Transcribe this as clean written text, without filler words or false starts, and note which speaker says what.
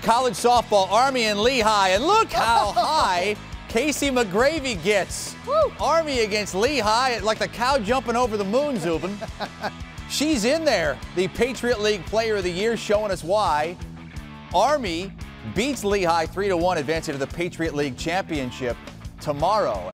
Speaker 1: College softball, Army and Lehigh, and look how high Kasey McCravey gets.
Speaker 2: Woo.
Speaker 1: Army against Lehigh, like the cow jumping over the moon, Zubin. She's in there. The Patriot League Player of the Year, showing us why. Army beats Lehigh 3-1, advancing to the Patriot League Championship tomorrow.